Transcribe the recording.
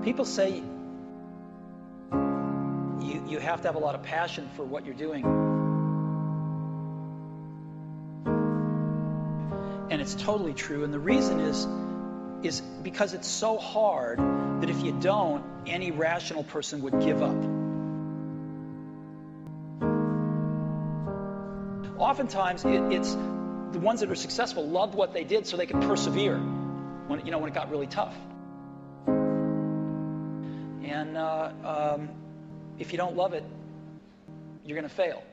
People say you have to have a lot of passion for what you're doing. And it's totally true. And the reason is because it's so hard that if you don't, any rational person would give up. Oftentimes, it's the ones that are successful loved what they did so they could persevere when it got really tough. And if you don't love it, you're going to fail.